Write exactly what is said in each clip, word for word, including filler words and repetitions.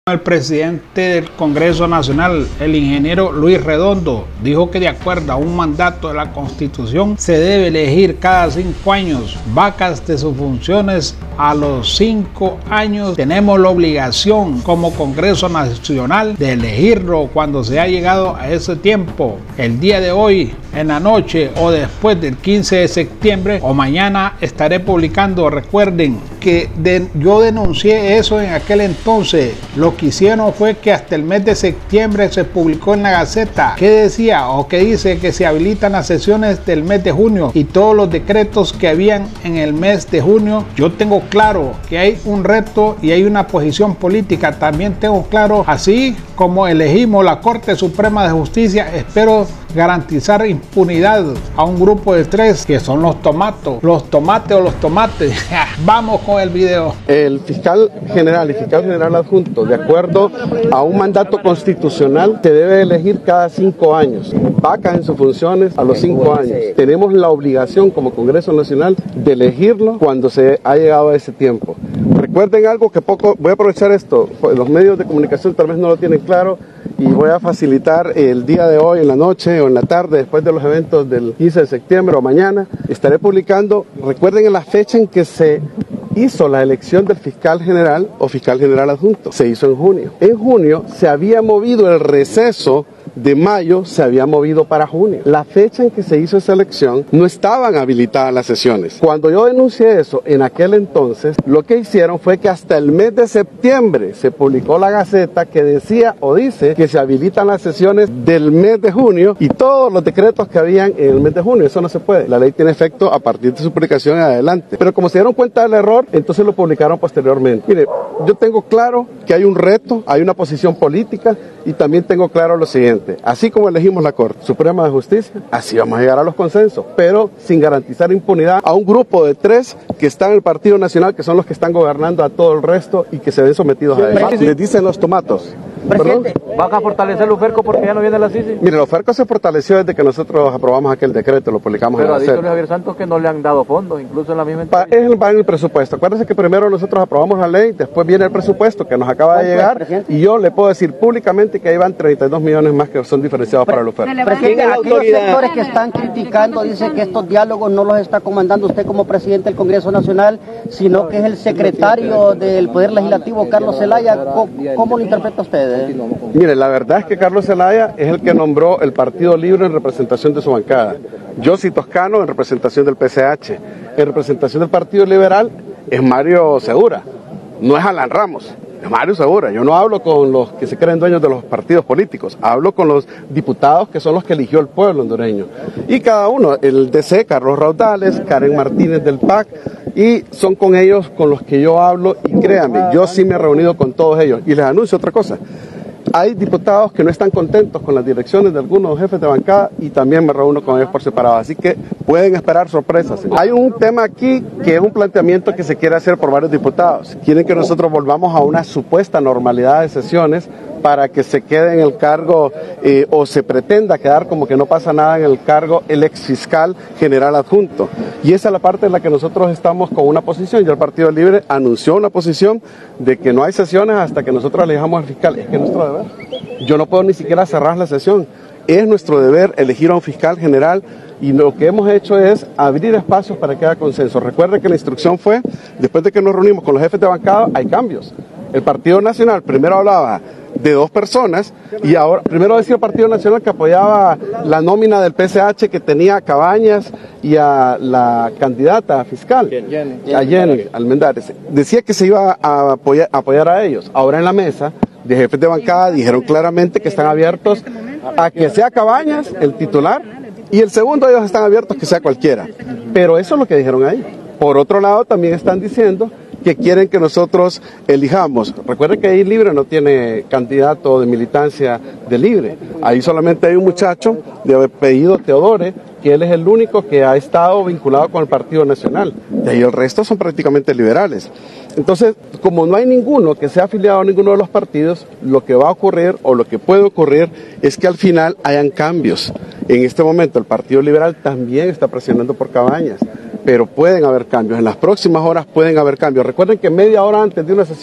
El presidente del Congreso Nacional, el ingeniero Luis Redondo, dijo que de acuerdo a un mandato de la Constitución se debe elegir cada cinco años vacas de sus funciones. A los cinco años tenemos la obligación como Congreso Nacional de elegirlo cuando se ha llegado a ese tiempo. El día de hoy, en la noche o después del quince de septiembre o mañana estaré publicando. Recuerden que de, yo denuncié eso en aquel entonces. Lo que hicieron fue que hasta el mes de septiembre se publicó en la Gaceta que decía o que dice que se habilitan las sesiones del mes de junio y todos los decretos que habían en el mes de junio. Yo tengo claro que hay un reto y hay una posición política. También tengo claro, así como elegimos la Corte Suprema de Justicia, espero garantizar impunidad a un grupo de tres que son los tomatos, los tomates o los tomates. Vamos con el video. El fiscal general y fiscal general adjunto, de acuerdo a un mandato constitucional, se debe elegir cada cinco años. Vacas en sus funciones a los cinco años. Tenemos la obligación como Congreso Nacional de elegirlo cuando se ha llegado a ese tiempo. Recuerden algo que poco, voy a aprovechar esto, los medios de comunicación tal vez no lo tienen claro y voy a facilitar el día de hoy en la noche o en la tarde después de los eventos del quince de septiembre o mañana, estaré publicando, recuerden en la fecha en que se hizo la elección del fiscal general o fiscal general adjunto, se hizo en junio. En junio se había movido el receso de mayo, se había movido para junio. La fecha en que se hizo esa elección no estaban habilitadas las sesiones. Cuando yo denuncié eso en aquel entonces, lo que hicieron fue que hasta el mes de septiembre se publicó la Gaceta que decía o dice que se habilitan las sesiones del mes de junio y todos los decretos que habían en el mes de junio. Eso no se puede. La ley tiene efecto a partir de su publicación en adelante. Pero como se dieron cuenta del error, entonces lo publicaron posteriormente. Mire, yo tengo claro que hay un reto, hay una posición política y también tengo claro lo siguiente. Así como elegimos la Corte Suprema de Justicia, así vamos a llegar a los consensos, pero sin garantizar impunidad a un grupo de tres que están en el Partido Nacional, que son los que están gobernando a todo el resto y que se ven sometidos a ellos. Les dicen los tomatos. Presidente, ¿van a fortalecer el UFERCO porque ya no viene la C I C I? Mire, el UFERCO se fortaleció desde que nosotros aprobamos aquel decreto, lo publicamos Pero en la ha dicho Gaceta. Luis Javier Santos que no le han dado fondos, incluso en la misma Pa, es va en el presupuesto. Acuérdense que primero nosotros aprobamos la ley, después viene el presupuesto que nos acaba de llegar y yo le puedo decir públicamente que ahí van treinta y dos millones más que son diferenciados para el UFERCO. Presidente, aquellos sectores que están criticando dicen que estos diálogos no los está comandando usted como presidente del Congreso Nacional, sino que es el secretario del Poder Legislativo, Carlos Zelaya. ¿Cómo, cómo lo interpreta usted? Eh? Mire, la verdad es que Carlos Zelaya es el que nombró el Partido Libre en representación de su bancada. Yossi Toscano en representación del P C H. En representación del Partido Liberal es Mario Segura, no es Alan Ramos. Es Mario Segura. Yo no hablo con los que se creen dueños de los partidos políticos, hablo con los diputados que son los que eligió el pueblo hondureño. Y cada uno, el D C, Carlos Raudales, Karen Martínez del P A C, y son con ellos con los que yo hablo y créanme, yo sí me he reunido con todos ellos. Y les anuncio otra cosa. Hay diputados que no están contentos con las direcciones de algunos jefes de bancada y también me reúno con ellos por separado, así que pueden esperar sorpresas. Hay un tema aquí que es un planteamiento que se quiere hacer por varios diputados. Quieren que nosotros volvamos a una supuesta normalidad de sesiones para que se quede en el cargo eh, o se pretenda quedar como que no pasa nada en el cargo el ex fiscal general adjunto. Y esa es la parte en la que nosotros estamos con una posición. Ya el Partido Libre anunció una posición de que no hay sesiones hasta que nosotros elijamos al fiscal. Es que es nuestro deber. Yo no puedo ni siquiera cerrar la sesión. Es nuestro deber elegir a un fiscal general y lo que hemos hecho es abrir espacios para que haya consenso. Recuerde que la instrucción fue, después de que nos reunimos con los jefes de bancada, hay cambios. El Partido Nacional primero hablaba de dos personas y ahora primero decía el Partido Nacional que apoyaba la nómina del P C H que tenía a Cabañas y a la candidata fiscal, a Jenny Almendares. Decía que se iba a apoyar, a apoyar a ellos. Ahora en la mesa de jefes de bancada dijeron claramente que están abiertos a que sea Cabañas el titular y el segundo ellos están abiertos que sea cualquiera. Pero eso es lo que dijeron ahí. Por otro lado también están diciendo que quieren que nosotros elijamos. Recuerden que ahí Libre no tiene candidato de militancia de Libre. Ahí solamente hay un muchacho de apellido Teodore, que él es el único que ha estado vinculado con el Partido Nacional. Y ahí el resto son prácticamente liberales. Entonces, como no hay ninguno que sea afiliado a ninguno de los partidos, lo que va a ocurrir o lo que puede ocurrir es que al final hayan cambios. En este momento el Partido Liberal también está presionando por Cabañas. Pero pueden haber cambios, en las próximas horas pueden haber cambios. Recuerden que media hora antes de una sesión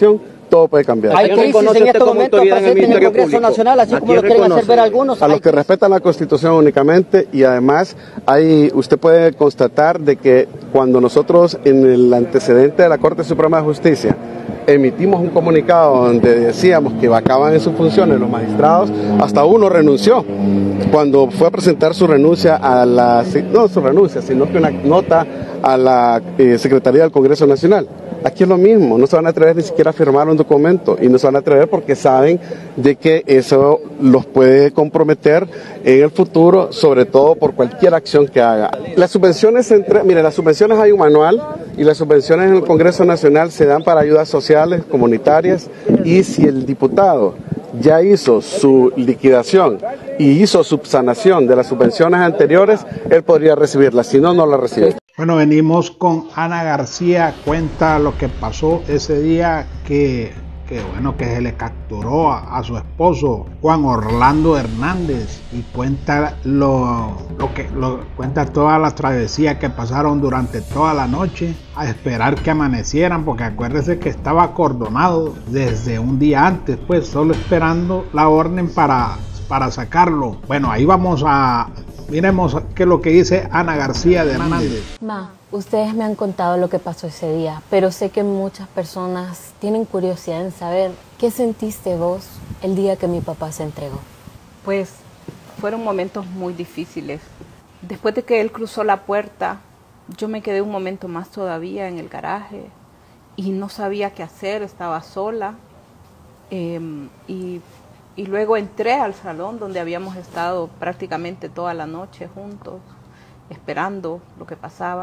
todo puede cambiar. Hay crisis en este momento, presidente, en el Congreso Nacional, así como lo quieren hacer ver algunos. A los que respetan la Constitución únicamente, y además hay, usted puede constatar de que cuando nosotros en el antecedente de la Corte Suprema de Justicia emitimos un comunicado donde decíamos que vacaban en sus funciones los magistrados, hasta uno renunció cuando fue a presentar su renuncia a la, no su renuncia, sino que una nota a la eh, Secretaría del Congreso Nacional. Aquí es lo mismo, no se van a atrever ni siquiera a firmar un documento, y no se van a atrever porque saben de que eso los puede comprometer en el futuro, sobre todo por cualquier acción que haga. Las subvenciones, entre, mire, las subvenciones hay un manual, y las subvenciones en el Congreso Nacional se dan para ayudas sociales, comunitarias, y si el diputado ya hizo su liquidación y hizo subsanación de las subvenciones anteriores, él podría recibirlas, si no, no la recibe. Bueno, venimos con Ana García, cuenta lo que pasó ese día que, que bueno, que se le capturó a, a su esposo Juan Orlando Hernández, y cuenta lo, lo que lo, cuenta toda la travesía que pasaron durante toda la noche a esperar que amanecieran, porque acuérdese que estaba acordonado desde un día antes, pues solo esperando la orden para, para sacarlo. Bueno, ahí vamos a miremos qué es lo que dice Ana García de Hernández. Ma, ustedes me han contado lo que pasó ese día, pero sé que muchas personas tienen curiosidad en saber qué sentiste vos el día que mi papá se entregó. Pues fueron momentos muy difíciles. Después de que él cruzó la puerta, yo me quedé un momento más todavía en el garaje y no sabía qué hacer, estaba sola. Eh, y Y luego entré al salón donde habíamos estado prácticamente toda la noche juntos, esperando lo que pasaba.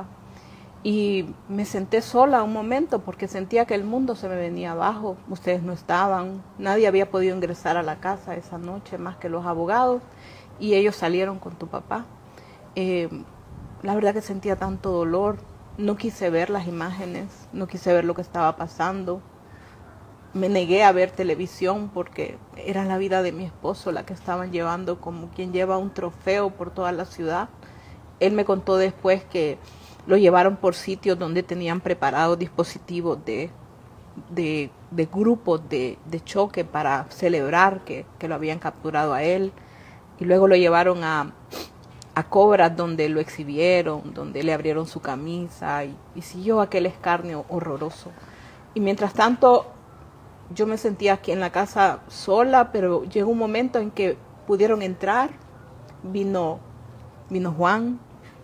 Y me senté sola un momento porque sentía que el mundo se me venía abajo. Ustedes no estaban, nadie había podido ingresar a la casa esa noche más que los abogados, y ellos salieron con tu papá. Eh, la verdad que sentía tanto dolor, no quise ver las imágenes, no quise ver lo que estaba pasando. Me negué a ver televisión porque era la vida de mi esposo la que estaban llevando como quien lleva un trofeo por toda la ciudad. Él me contó después que lo llevaron por sitios donde tenían preparados dispositivos de, de, de grupos de, de choque para celebrar que, que lo habían capturado a él. Y luego lo llevaron a, a Cobras, donde lo exhibieron, donde le abrieron su camisa y, y siguió aquel escarnio horroroso. Y mientras tanto, yo me sentía aquí en la casa sola, pero llegó un momento en que pudieron entrar. Vino, vino Juan,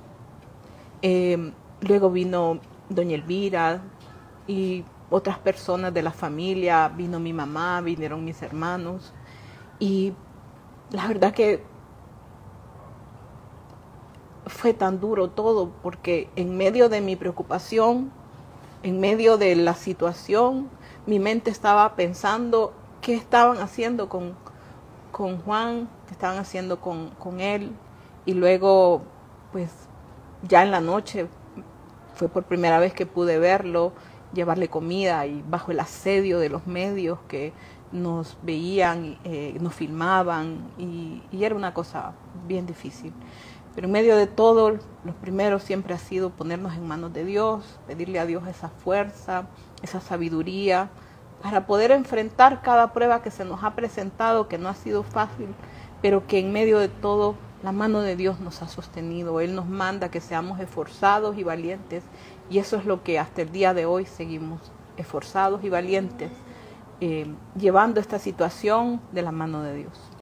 eh, luego vino doña Elvira y otras personas de la familia, vino mi mamá, vinieron mis hermanos. Y la verdad que fue tan duro todo, porque en medio de mi preocupación, en medio de la situación, mi mente estaba pensando qué estaban haciendo con, con Juan, qué estaban haciendo con, con él. Y luego, pues, ya en la noche, fue por primera vez que pude verlo, llevarle comida, y bajo el asedio de los medios que nos veían, eh, nos filmaban, y, y era una cosa bien difícil. Pero en medio de todo, lo primero siempre ha sido ponernos en manos de Dios, pedirle a Dios esa fuerza, esa sabiduría, para poder enfrentar cada prueba que se nos ha presentado, que no ha sido fácil, pero que en medio de todo la mano de Dios nos ha sostenido. Él nos manda que seamos esforzados y valientes, y eso es lo que hasta el día de hoy seguimos, esforzados y valientes, eh, llevando esta situación de la mano de Dios.